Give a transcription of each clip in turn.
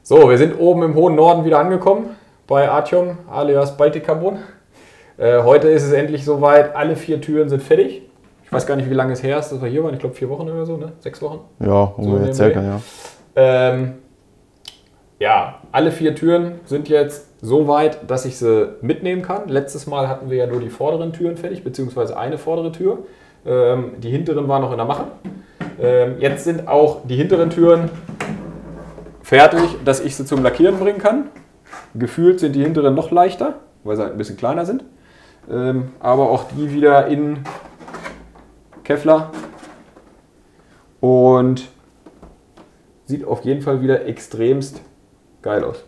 So, wir sind oben im hohen Norden wieder angekommen bei Artyom alias Baltic Carbon. Heute ist es endlich soweit, alle 4 Türen sind fertig. Ich weiß gar nicht, wie lange es her ist, dass wir hier waren. Ich glaube 4 Wochen oder so, ne? 6 Wochen? Ja, ungefähr so circa, ja. Ja, alle 4 Türen sind jetzt so weit, dass ich sie mitnehmen kann. Letztes Mal hatten wir ja nur die vorderen Türen fertig, beziehungsweise eine vordere Tür. Die hinteren waren noch in der Mache. Jetzt sind auch die hinteren Türen fertig, dass ich sie zum Lackieren bringen kann. Gefühlt sind die hinteren noch leichter, weil sie halt ein bisschen kleiner sind. Aber auch die wieder in Kevlar. Und sieht auf jeden Fall wieder extremst geil aus.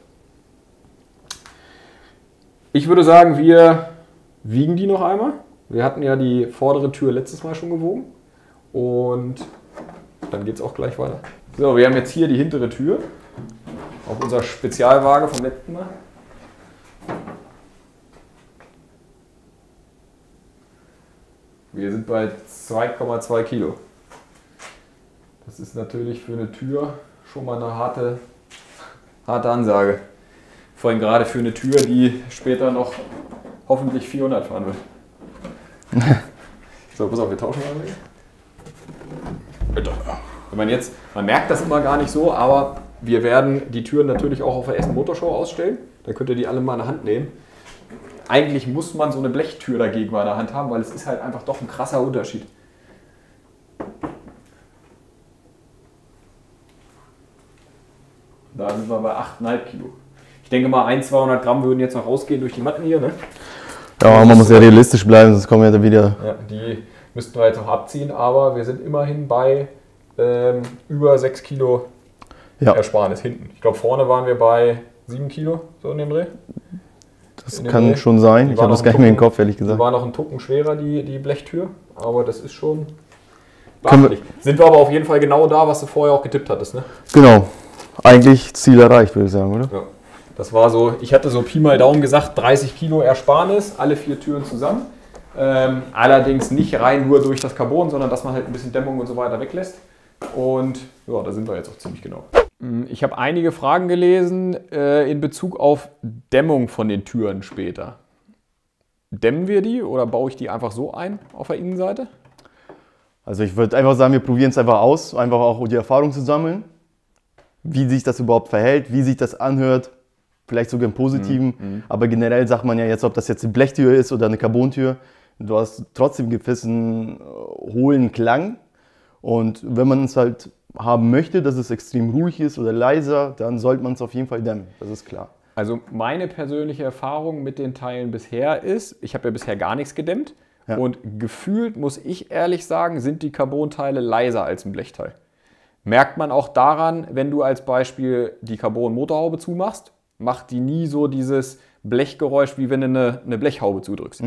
Ich würde sagen, wir wiegen die noch einmal. Wir hatten ja die vordere Tür letztes Mal schon gewogen. Und dann geht es auch gleich weiter. So, wir haben jetzt hier die hintere Tür. Auf unserer Spezialwaage vom letzten Mal. Wir sind bei 2,2 Kilo. Das ist natürlich für eine Tür schon mal eine harte Ansage. Vor allem gerade für eine Tür, die später noch hoffentlich 400 fahren wird. So, pass auf, wir tauschen mal. Bitte. Man merkt das immer gar nicht so, aber wir werden die Türen natürlich auch auf der Essen Motorshow ausstellen. Da könnt ihr die alle mal in der Hand nehmen. Eigentlich muss man so eine Blechtür dagegen mal in der Hand haben, weil es ist halt einfach doch ein krasser Unterschied. Da sind wir bei 8,5 Kilo. Ich denke mal, 100-200 Gramm würden jetzt noch rausgehen durch die Matten hier, ne? Ja, man muss ja realistisch bleiben, sonst kommen wir ja wieder. Ja, die müssten wir jetzt noch abziehen, aber wir sind immerhin bei über 6 Kilo Ersparnis hinten. Ich glaube, vorne waren wir bei 7 Kilo, so in dem Dreh. Das kann schon sein. Ich habe das gar nicht mehr im Kopf, ehrlich gesagt. Die war noch ein Tucken schwerer, die Blechtür, aber das ist schon beachtlich. Sind wir aber auf jeden Fall genau da, was du vorher auch getippt hattest, ne? Genau. Eigentlich Ziel erreicht, würde ich sagen, oder? Ja. Das war so, ich hatte so Pi mal Daumen gesagt, 30 Kilo Ersparnis, alle 4 Türen zusammen. Allerdings nicht rein nur durch das Carbon, sondern dass man halt ein bisschen Dämmung und so weiter weglässt. Und ja, da sind wir jetzt auch ziemlich genau. Ich habe einige Fragen gelesen in Bezug auf Dämmung von den Türen später. Dämmen wir die oder baue ich die einfach so ein auf der Innenseite? Also ich würde einfach sagen, wir probieren es einfach aus, einfach auch die Erfahrung zu sammeln. Wie sich das überhaupt verhält, wie sich das anhört, vielleicht sogar im Positiven. Aber generell sagt man ja jetzt, ob das jetzt eine Blechtür ist oder eine Carbontür, du hast trotzdem einen gewissen hohlen Klang. Und wenn man es halt haben möchte, dass es extrem ruhig ist oder leiser, dann sollte man es auf jeden Fall dämmen, das ist klar. Also meine persönliche Erfahrung mit den Teilen bisher ist, ich habe ja bisher gar nichts gedämmt. Ja. Und gefühlt, muss ich ehrlich sagen, sind die Carbon-Teile leiser als ein Blechteil. Merkt man auch daran, wenn du als Beispiel die Carbon-Motorhaube zumachst, macht die nie so dieses Blechgeräusch, wie wenn du eine Blechhaube zudrückst.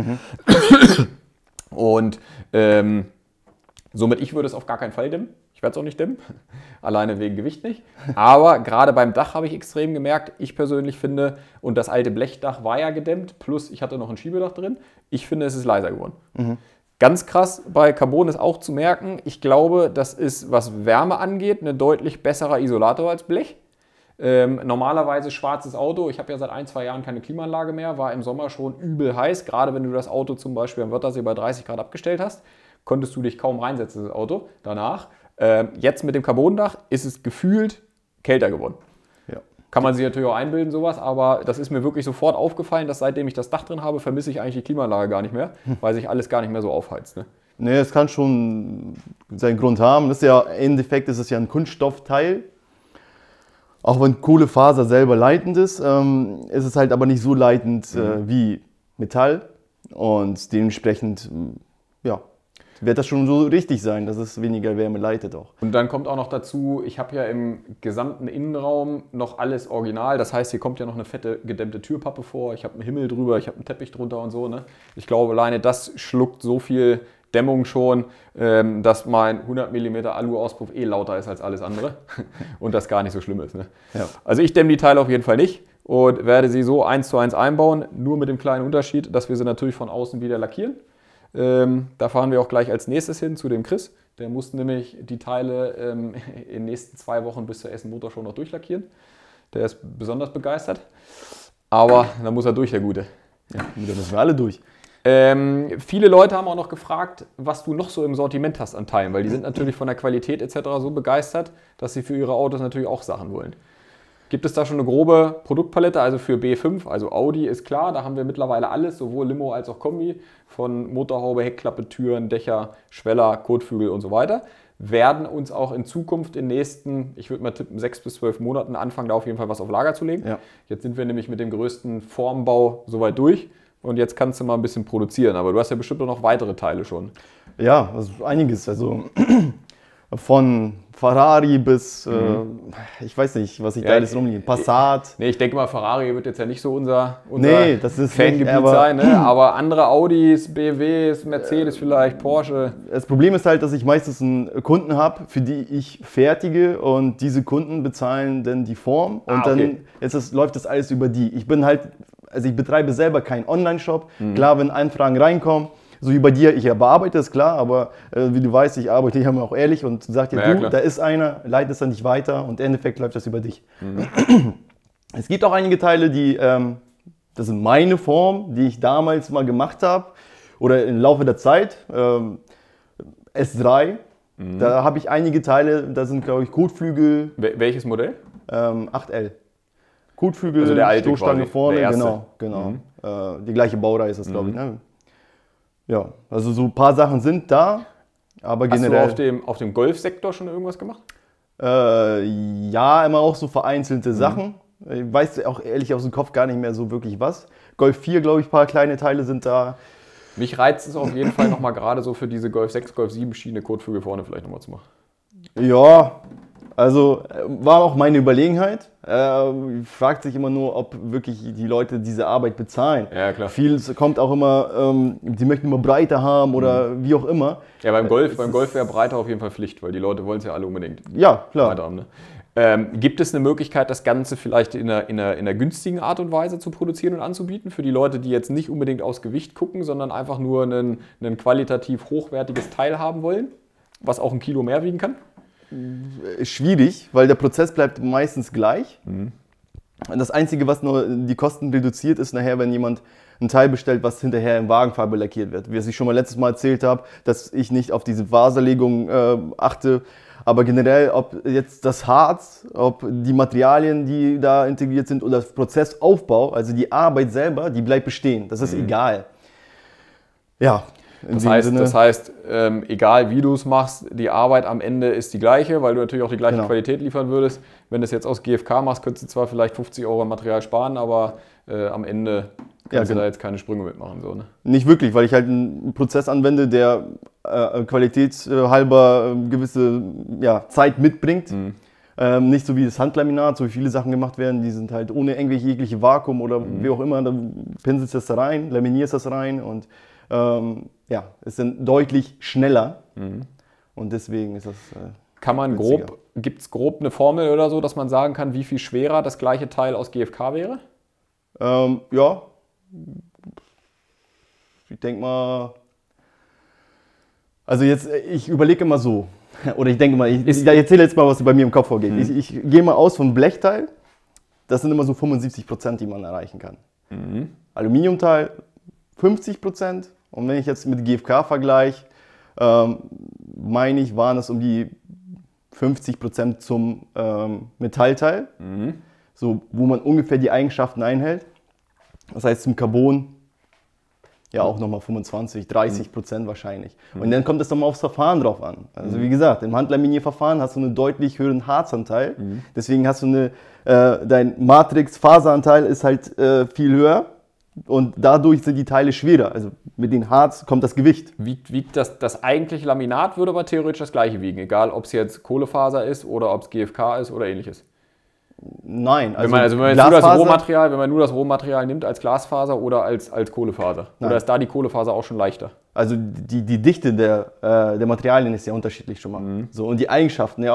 Und somit, ich würde es auf gar keinen Fall dämmen. Ich werde es auch nicht dämmen, alleine wegen Gewicht nicht. Aber gerade beim Dach habe ich extrem gemerkt, ich persönlich finde, und das alte Blechdach war ja gedämmt, plus ich hatte noch ein Schiebedach drin, ich finde, es ist leiser geworden. Ganz krass bei Carbon ist auch zu merken, ich glaube, das ist, was Wärme angeht, ein deutlich besserer Isolator als Blech. Normalerweise schwarzes Auto, ich habe ja seit 1-2 Jahren keine Klimaanlage mehr, war im Sommer schon übel heiß, gerade wenn du das Auto zum Beispiel am Wörthersee bei 30 Grad abgestellt hast, konntest du dich kaum reinsetzen, das Auto, danach. Jetzt mit dem Carbondach ist es gefühlt kälter geworden. Ja. Kann man sich natürlich auch einbilden, sowas, aber das ist mir wirklich sofort aufgefallen, dass seitdem ich das Dach drin habe, vermisse ich eigentlich die Klimaanlage gar nicht mehr, weil sich alles gar nicht mehr so aufheizt. Ne? Nee, es kann schon seinen Grund haben. Das ist ja, im Endeffekt ist es ja ein Kunststoffteil. Auch wenn Kohlefaser selber leitend ist, ist es halt aber nicht so leitend wie Metall. Und dementsprechend, ja, wird das schon so richtig sein, dass es weniger Wärme leitet auch. Und dann kommt auch noch dazu, ich habe ja im gesamten Innenraum noch alles original. Das heißt, hier kommt ja noch eine fette gedämmte Türpappe vor. Ich habe einen Himmel drüber, ich habe einen Teppich drunter und so. Ne? Ich glaube, alleine das schluckt so viel Dämmung schon, dass mein 100 mm Alu-Auspuff lauter ist als alles andere und das gar nicht so schlimm ist. Ne? Ja. Also ich dämme die Teile auf jeden Fall nicht und werde sie so 1:1 einbauen, nur mit dem kleinen Unterschied, dass wir sie natürlich von außen wieder lackieren. Da fahren wir auch gleich als nächstes hin zu dem Chris. Der muss nämlich die Teile in den nächsten 2 Wochen bis zur Essen Motorshow noch durchlackieren. Der ist besonders begeistert. Aber da muss er durch, der Gute. Ja, da müssen wir alle durch. Viele Leute haben auch noch gefragt, was du noch so im Sortiment hast an Teilen, weil die sind natürlich von der Qualität etc. so begeistert, dass sie für ihre Autos natürlich auch Sachen wollen. Gibt es da schon eine grobe Produktpalette? Also für B5, also Audi ist klar, da haben wir mittlerweile alles, sowohl Limo als auch Kombi, von Motorhaube, Heckklappe, Türen, Dächer, Schweller, Kotflügel und so weiter. Werden uns auch in Zukunft in den nächsten, ich würde mal tippen, 6 bis 12 Monaten anfangen, da auf jeden Fall was auf Lager zu legen. Ja. Jetzt sind wir nämlich mit dem größten Formbau soweit durch und jetzt kannst du mal ein bisschen produzieren. Aber du hast ja bestimmt auch noch weitere Teile schon. Ja, also einiges. Also von Ferrari bis, ich weiß nicht, was ich da alles rumliege, Passat. Nee, ich denke mal, Ferrari wird jetzt ja nicht so unser das ist Fangebiet nicht, sein, ne? Aber andere Audis, BMWs, Mercedes vielleicht, Porsche. Das Problem ist halt, dass ich meistens einen Kunden habe, für die ich fertige und diese Kunden bezahlen dann die Form und dann läuft das alles über die. Ich betreibe selber keinen Online-Shop. Klar, wenn Anfragen reinkommen, so wie bei dir, ich bearbeite es, klar, aber wie du weißt, ich arbeite hier auch ehrlich und sage dir, da ist einer, leite es dann nicht weiter und im Endeffekt läuft das über dich. Es gibt auch einige Teile, die, das sind meine Form, die ich damals mal gemacht habe oder im Laufe der Zeit, S3, da habe ich einige Teile, da sind, glaube ich, Kotflügel. Welches Modell? 8L. Kotflügel, also der alte Stoßstange quasi, vorne, genau. Die gleiche Baureihe ist das, glaube ich. Ne? Ja, also so ein paar Sachen sind da, aber generell... Hast du auf dem Golfsektor schon irgendwas gemacht? Ja, immer auch so vereinzelte Sachen. Ich weiß auch ehrlich aus dem Kopf gar nicht mehr so wirklich was. Golf 4, glaube ich, ein paar kleine Teile sind da. Mich reizt es auf jeden Fall nochmal gerade so für diese Golf 6, Golf 7 Schiene Kotflügel vorne vielleicht nochmal zu machen. Ja, also war auch meine Überlegenheit. Fragt sich immer nur, ob wirklich die Leute diese Arbeit bezahlen. Ja, klar. Viel kommt auch immer, die möchten immer breiter haben oder wie auch immer. Ja, beim Golf wäre breiter auf jeden Fall Pflicht, weil die Leute wollen es ja alle unbedingt. Ja, klar. Breiter haben, ne? Gibt es eine Möglichkeit, das Ganze vielleicht in einer günstigen Art und Weise zu produzieren und anzubieten? Für die Leute, die jetzt nicht unbedingt aufs Gewicht gucken, sondern einfach nur ein qualitativ hochwertiges Teil haben wollen, was auch 1 Kilo mehr wiegen kann? Schwierig, weil der Prozess bleibt meistens gleich. Das Einzige, was nur die Kosten reduziert, ist nachher, wenn jemand ein Teil bestellt, was hinterher in Wagenfarbe lackiert wird. Wie ich schon mal letztes Mal erzählt habe, dass ich nicht auf diese Vaserlegung achte, aber generell, ob jetzt das Harz, ob die Materialien, die da integriert sind oder das Prozessaufbau, also die Arbeit selber, die bleibt bestehen. Das ist egal. Ja. Das heißt, egal wie du es machst, die Arbeit am Ende ist die gleiche, weil du natürlich auch die gleiche Qualität liefern würdest. Wenn du es jetzt aus GFK machst, könntest du zwar vielleicht 50 € an Material sparen, aber am Ende kannst du da jetzt keine Sprünge mitmachen. So, ne? Nicht wirklich, weil ich halt einen Prozess anwende, der qualitätshalber gewisse Zeit mitbringt. Nicht so wie das Handlaminat, so wie viele Sachen gemacht werden, die sind halt ohne irgendwelche jegliche Vakuum oder wie auch immer, dann pinselst du das da rein, laminierst das rein und es sind deutlich schneller und deswegen ist das kann man gibt es grob eine Formel oder so, dass man sagen kann, wie viel schwerer das gleiche Teil aus GFK wäre? Ja, ich denke mal, also jetzt, ich überlege mal so, oder ich denke mal, ich erzähle jetzt mal, was bei mir im Kopf vorgeht. Ich gehe mal aus vom Blechteil, das sind immer so 75%, die man erreichen kann. Aluminiumteil 50%. Und wenn ich jetzt mit GFK vergleiche, meine ich, waren es um die 50% zum Metallteil, so, wo man ungefähr die Eigenschaften einhält. Das heißt zum Carbon ja auch nochmal 25-30% wahrscheinlich. Und dann kommt es nochmal aufs Verfahren drauf an. Also wie gesagt, im Handlaminierverfahren hast du einen deutlich höheren Harzanteil. Deswegen hast du dein Matrix-Faseranteil ist halt viel höher. Und dadurch sind die Teile schwerer. Also mit dem Harz kommt das Gewicht. Wiegt das eigentliche Laminat würde aber theoretisch das gleiche wiegen, egal ob es jetzt Kohlefaser ist oder ob es GFK ist oder ähnliches. Nein, wenn man nur das Rohmaterial nimmt als Glasfaser oder als Kohlefaser. Nein. Oder ist da die Kohlefaser auch schon leichter? Also die Dichte der Materialien ist ja unterschiedlich schon mal. So, und die Eigenschaften ja auch.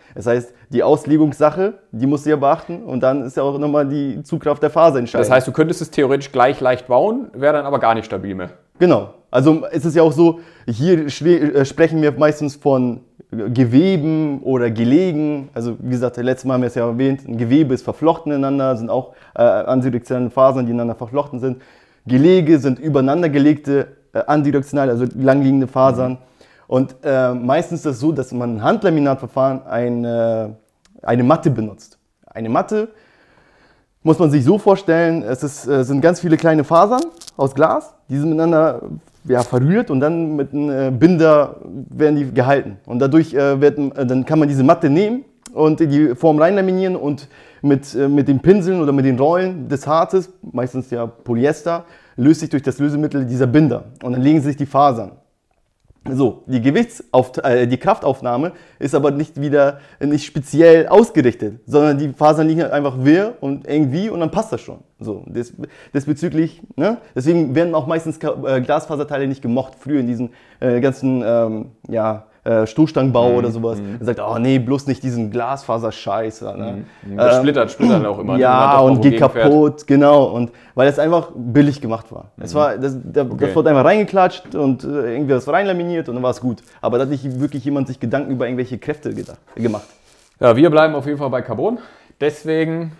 Das heißt, die Auslegungssache, die musst du ja beachten und dann ist ja auch nochmal die Zugkraft der Faser entscheidend. Das heißt, du könntest es theoretisch gleich leicht bauen, wäre dann aber gar nicht stabil mehr. Genau. Also es ist ja auch so, hier sprechen wir meistens von Geweben oder Gelegen. Also wie gesagt, letztes Mal haben wir es ja erwähnt, ein Gewebe ist verflochten ineinander, sind auch antidirektionale Fasern, die ineinander verflochten sind. Gelege sind übereinander gelegte antidirektionale, also langliegende Fasern. Und meistens ist es so, dass man im Handlaminatverfahren eine Matte benutzt. Eine Matte muss man sich so vorstellen, es sind ganz viele kleine Fasern aus Glas, die sind miteinander verrührt und dann mit einem Binder werden die gehalten. Und dadurch dann kann man diese Matte nehmen und in die Form reinlaminieren und mit den Pinseln oder mit den Rollen des Harzes, meistens ja Polyester, löst sich durch das Lösemittel dieser Binder und dann legen sich die Fasern. So, die Kraftaufnahme ist aber nicht speziell ausgerichtet, sondern die Fasern liegen halt einfach wirr und irgendwie und dann passt das schon. So, desbezüglich, ne? Deswegen werden auch meistens Glasfaserteile nicht gemocht, früher in diesen ganzen Stoßstangenbau oder sowas. Man sagt, oh nee, bloß nicht diesen Glasfaserscheiß. Ne? Das splittert auch immer. Ja, und geht kaputt, genau. Und weil es einfach billig gemacht war. Das wurde einfach reingeklatscht und irgendwie was reinlaminiert und dann war es gut. Aber da hat nicht wirklich jemand sich Gedanken über irgendwelche Kräfte gemacht. Ja, wir bleiben auf jeden Fall bei Carbon. Deswegen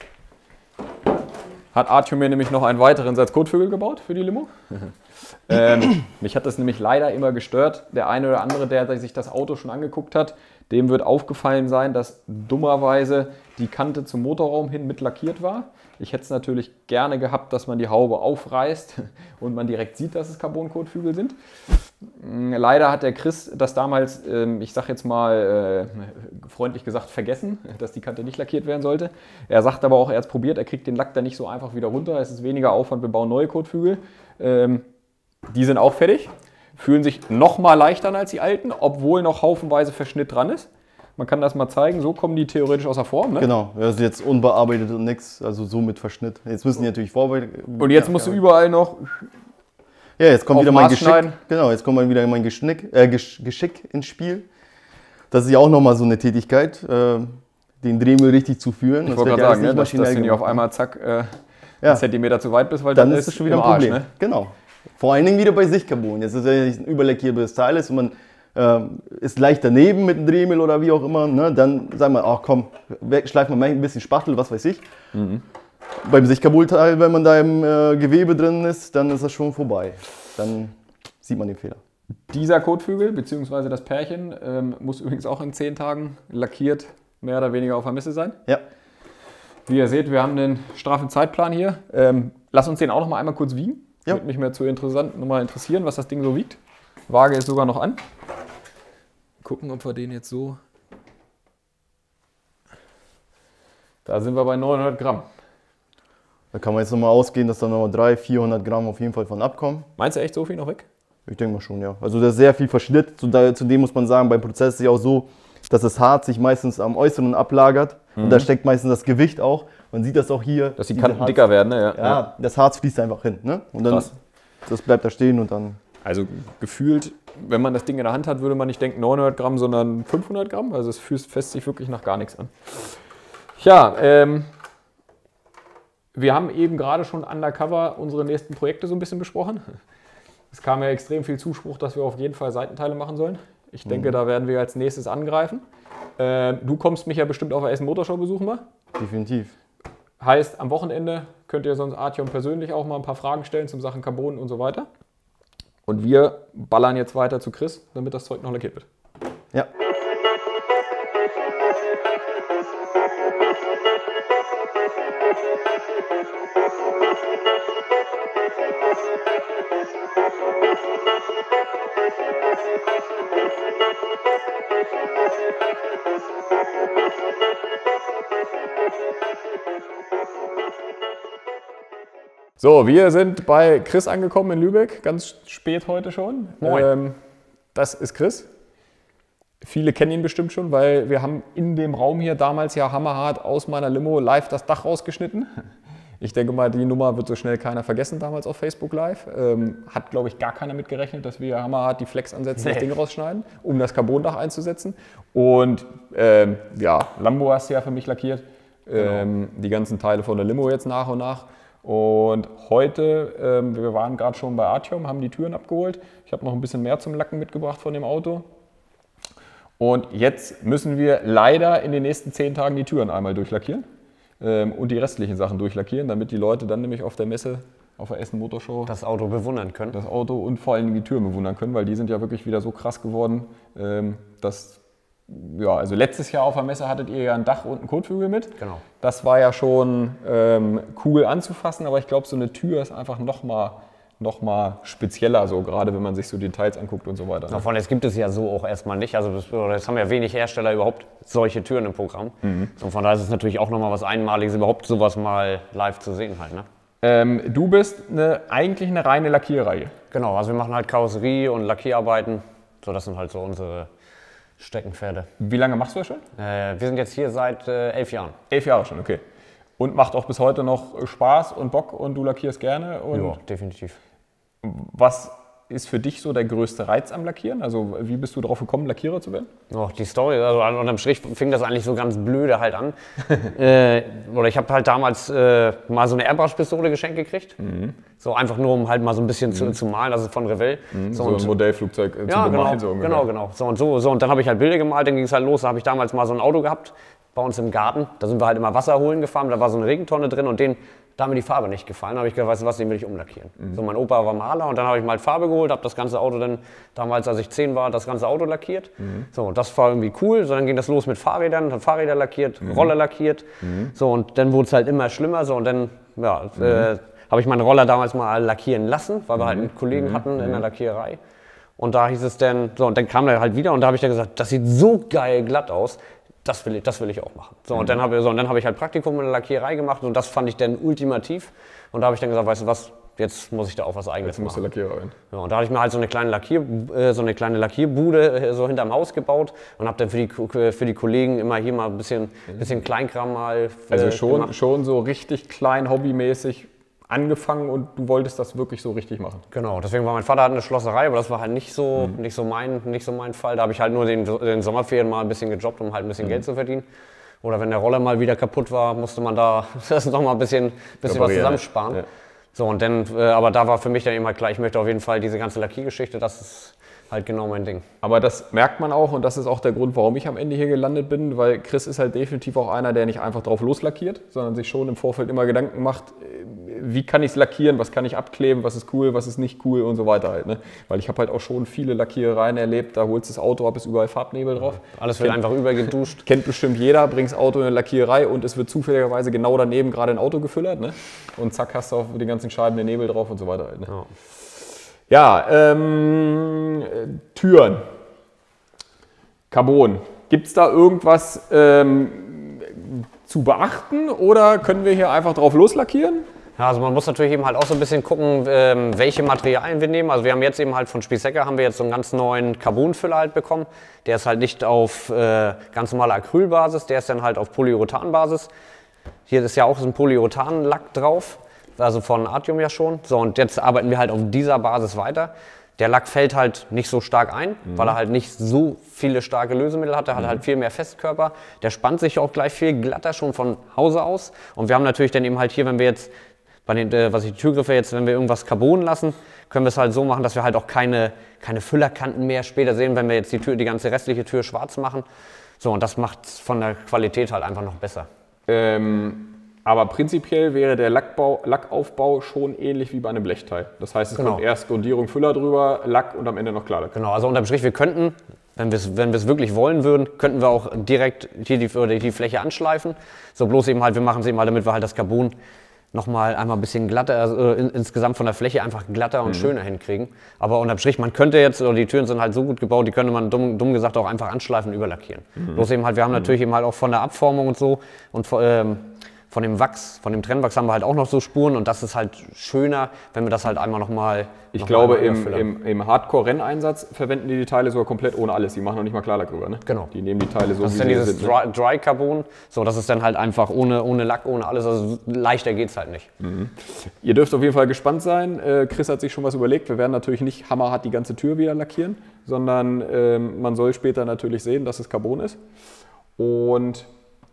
hat Artyo mir nämlich noch einen weiteren Satz Kotflügel gebaut für die Limo. Mich hat das nämlich leider immer gestört. Der eine oder andere, der sich das Auto schon angeguckt hat, dem wird aufgefallen sein, dass dummerweise die Kante zum Motorraum hin mit lackiert war. Ich hätte es natürlich gerne gehabt, dass man die Haube aufreißt und man direkt sieht, dass es Carbon-Kotflügel sind. Leider hat der Chris das damals, ich sag jetzt mal freundlich gesagt, vergessen, dass die Kante nicht lackiert werden sollte. Er sagt aber auch, er hat es probiert, er kriegt den Lack dann nicht so einfach wieder runter. Es ist weniger Aufwand, wir bauen neue Kotflügel. Die sind auch fertig, fühlen sich noch mal leichter an als die alten, obwohl noch haufenweise Verschnitt dran ist. Man kann das mal zeigen, so kommen die theoretisch aus der Form. Ne? Genau, also jetzt unbearbeitet und nichts, also so mit Verschnitt. Jetzt müssen die natürlich vorbereitet. Und jetzt musst du überall noch. Ja, jetzt kommt wieder mein Geschick. Schneiden. Genau, jetzt kommt wieder mein Geschick ins Spiel. Das ist ja auch nochmal so eine Tätigkeit, den Drehmüll richtig zu führen. Ich wollte gerade sagen, ne, dass du nicht auf einmal zack einen Zentimeter zu weit bist, weil dann ist es schon wieder ein Problem. Arsch, ne? Genau. Vor allen Dingen wieder bei Sichtcarbon. Jetzt ist ja nicht ein überlackierbares Teil ist und man ist leicht daneben mit dem Dremel oder wie auch immer, ne? Dann sagen wir, ach komm, schleifen wir mal ein bisschen Spachtel, was weiß ich. Beim Sichtcarbon-Teil, wenn man da im Gewebe drin ist, dann ist das schon vorbei. Dann sieht man den Fehler. Dieser Kotflügel, beziehungsweise das Pärchen, muss übrigens auch in 10 Tagen lackiert, mehr oder weniger auf der Messe sein. Ja. Wie ihr seht, wir haben einen straffen Zeitplan hier. Lass uns den auch noch mal einmal kurz wiegen. Ja. Würde mich mehr nochmal interessieren, was das Ding so wiegt. Waage ist sogar noch an. Gucken, ob wir den jetzt so... Da sind wir bei 900 Gramm. Da kann man jetzt nochmal ausgehen, dass da nochmal 300-400 Gramm auf jeden Fall von abkommen. Meinst du echt so viel noch weg? Ich denke mal schon, ja. Also da ist sehr viel Verschnitt. Zudem muss man sagen, beim Prozess ist es ja auch so, dass das Harz sich meistens am Äußeren ablagert. Und da steckt meistens das Gewicht auch. Man sieht das auch hier. Dass die Kanten dicker werden, ne? Ja, das Harz fließt einfach hin. Ne? Und dann das bleibt da stehen und dann... Also gefühlt, wenn man das Ding in der Hand hat, würde man nicht denken 900 Gramm, sondern 500 Gramm. Also es fässt sich wirklich nach gar nichts an. Ja, wir haben eben gerade schon undercover unsere nächsten Projekte so ein bisschen besprochen. Es kam ja extrem viel Zuspruch, dass wir auf jeden Fall Seitenteile machen sollen. Ich denke, da werden wir als nächstes angreifen. Du kommst mich ja bestimmt auf der Essen Motorshow besuchen mal. Definitiv. Heißt, am Wochenende könnt ihr sonst Artyom persönlich auch mal ein paar Fragen stellen zum Sachen Carbon und so weiter. Und wir ballern jetzt weiter zu Chris, damit das Zeug noch lackiert wird. Ja. So, wir sind bei Chris angekommen in Lübeck, ganz spät heute schon. Das ist Chris. Viele kennen ihn bestimmt schon, weil wir haben in dem Raum hier damals ja hammerhart aus meiner Limo live das Dach rausgeschnitten. Ich denke mal, die Nummer wird so schnell keiner vergessen damals auf Facebook Live. Hat, glaube ich, gar keiner mitgerechnet, dass wir hammerhart die Flex ansetzen, das Ding rausschneiden, um das Carbondach einzusetzen. Und ja, Lambo hast du ja für mich lackiert. Genau. Die ganzen Teile von der Limo jetzt nach und nach. Und heute, wir waren gerade schon bei Artyom, haben die Türen abgeholt. Ich habe noch ein bisschen mehr zum Lacken mitgebracht von dem Auto. Und jetzt müssen wir leider in den nächsten 10 Tagen die Türen einmal durchlackieren und die restlichen Sachen durchlackieren, damit die Leute dann nämlich auf der Messe, auf der Essen Motorshow, das Auto bewundern können. Das Auto und vor allem die Türen bewundern können, weil die sind ja wirklich wieder so krass geworden, dass, ja, also letztes Jahr auf der Messe hattet ihr ja ein Dach und einen Kotflügel mit. Genau. Das war ja schon cool anzufassen, aber ich glaube, so eine Tür ist einfach noch mal spezieller, so gerade wenn man sich so Details anguckt und so weiter. Ne? Davon, das gibt es ja so auch erstmal nicht. Also das haben ja wenig Hersteller überhaupt solche Türen im Programm. So, von daher ist es natürlich auch nochmal was Einmaliges, überhaupt sowas mal live zu sehen halt. Ne? Du bist eigentlich eine reine Lackierreihe. Genau, also wir machen halt Karosserie und Lackierarbeiten. So, das sind halt so unsere Steckenpferde. Wie lange machst du das schon? Wir sind jetzt hier seit 11 Jahren. 11 Jahre schon, okay. Und macht auch bis heute noch Spaß und Bock und du lackierst gerne? Und ja, definitiv. Was ist für dich so der größte Reiz am Lackieren? Also wie bist du darauf gekommen, Lackierer zu werden? Oh, die Story, also unterm Strich fing das eigentlich so ganz blöde halt an. Oder ich habe halt damals mal so eine Airbrush-Pistole geschenkt gekriegt. So einfach nur, um halt mal so ein bisschen zu malen, also von Revell. So ein Modellflugzeug zu bemalen. Genau. So, und dann habe ich halt Bilder gemalt, dann ging es halt los. Da habe ich damals mal so ein Auto gehabt bei uns im Garten. Da sind wir halt immer Wasser holen gefahren, da war so eine Regentonne drin und da hat mir die Farbe nicht gefallen. Da habe ich gedacht, weißt du was, den will ich umlackieren. So, mein Opa war Maler und dann habe ich mal Farbe geholt, habe das ganze Auto dann, damals als ich 10 war, das ganze Auto lackiert. So, und das war irgendwie cool. So, dann ging das los mit Fahrrädern, habe Fahrräder lackiert, Roller lackiert. So, und dann wurde es halt immer schlimmer. So, und dann habe ich meinen Roller damals mal lackieren lassen, weil wir halt einen Kollegen hatten in der Lackiererei. Und da hieß es dann, so, und dann kam er halt wieder und da habe ich dann gesagt, das sieht so geil glatt aus. Das will ich auch machen. So, und dann habe ich halt Praktikum in der Lackiererei gemacht und das fand ich dann ultimativ. Und da habe ich dann gesagt, weißt du was, jetzt muss ich da auch was Eigenes machen. Jetzt musst du Lackierer werden. Ja, und da hatte ich mir halt so eine kleine Lackierbude so hinterm Haus gebaut und habe dann für die Kollegen immer hier mal ein bisschen Kleinkram mal also schon so richtig klein, hobbymäßig angefangen und du wolltest das wirklich so richtig machen. Genau, deswegen war mein Vater hat eine Schlosserei, aber das war halt nicht so mein Fall. Da habe ich halt nur den Sommerferien mal ein bisschen gejobbt, um halt ein bisschen Geld zu verdienen. Oder wenn der Roller mal wieder kaputt war, musste man da das noch mal ein bisschen was zusammensparen. Ja. So, und dann, aber da war für mich dann eben halt klar, ich möchte auf jeden Fall diese ganze Lackiergeschichte, das ist halt genau mein Ding. Aber das merkt man auch und das ist auch der Grund, warum ich am Ende hier gelandet bin, weil Chris ist halt definitiv auch einer, der nicht einfach drauf loslackiert, sondern sich schon im Vorfeld immer Gedanken macht, wie kann ich es lackieren, was kann ich abkleben, was ist cool, was ist nicht cool und so weiter halt. Ne? Weil ich habe halt auch schon viele Lackierereien erlebt, da holst du das Auto ab, ist überall Farbnebel drauf. Alles wird einfach übergeduscht. Kennt bestimmt jeder, bringst das Auto in eine Lackiererei und es wird zufälligerweise genau daneben gerade ein Auto gefüllert. Ne? Und zack, hast du auf den ganzen Scheiben den Nebel drauf und so weiter halt. Ne? Ja, Türen, Carbon. Gibt es da irgendwas zu beachten oder können wir hier einfach drauf loslackieren? Ja, also man muss natürlich eben halt auch so ein bisschen gucken, welche Materialien wir nehmen. Also wir haben jetzt eben halt von Spiessecker haben wir jetzt so einen ganz neuen Carbonfüller halt bekommen. Der ist halt nicht auf ganz normaler Acrylbasis, der ist dann halt auf Polyurethanbasis. Hier ist ja auch so ein Polyurethanlack drauf, also von Artyom ja schon. So, und jetzt arbeiten wir halt auf dieser Basis weiter. Der Lack fällt halt nicht so stark ein, weil er halt nicht so viele starke Lösemittel hat. Er hat halt viel mehr Festkörper. Der spannt sich auch gleich viel glatter schon von Hause aus. Und wir haben natürlich dann eben halt hier, wenn wir jetzt bei den, die Türgriffe jetzt, wenn wir irgendwas carbonen lassen, können wir es halt so machen, dass wir halt auch keine Füllerkanten mehr später sehen, wenn wir jetzt die ganze restliche Tür schwarz machen. So, und das macht es von der Qualität halt einfach noch besser. Aber prinzipiell wäre der Lackaufbau schon ähnlich wie bei einem Blechteil. Das heißt, es kommt erst Grundierung, Füller drüber, Lack und am Ende noch Klarlack. Genau, also unterm Strich, wir könnten, wenn wir es wirklich wollen würden, könnten wir auch direkt hier die Fläche anschleifen. So bloß eben halt, wir machen es eben halt, damit wir halt das Carbon nochmal einmal ein bisschen glatter, also insgesamt von der Fläche einfach glatter und schöner hinkriegen. Aber unterm Strich, man könnte jetzt, oder die Türen sind halt so gut gebaut, die könnte man dumm gesagt auch einfach anschleifen und überlackieren. Bloß eben halt, wir haben natürlich eben halt auch von der Abformung und so und von von dem Wachs, von dem Trennwachs haben wir halt auch noch so Spuren und das ist halt schöner, wenn wir das halt einmal nochmal. Ich glaube, im Hardcore-Renneinsatz verwenden die Teile sogar komplett ohne alles. Die machen noch nicht mal Klarlack drüber, ne? Genau. Die nehmen die Teile so, Das ist dann dieses Dry Carbon, so das ist dann halt einfach ohne Lack, ohne alles, also leichter geht's halt nicht. Ihr dürft auf jeden Fall gespannt sein. Chris hat sich schon was überlegt. Wir werden natürlich nicht hammerhart die ganze Tür wieder lackieren, sondern man soll später natürlich sehen, dass es Carbon ist. Und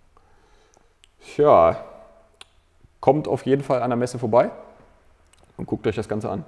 ja, kommt auf jeden Fall an der Messe vorbei und guckt euch das Ganze an.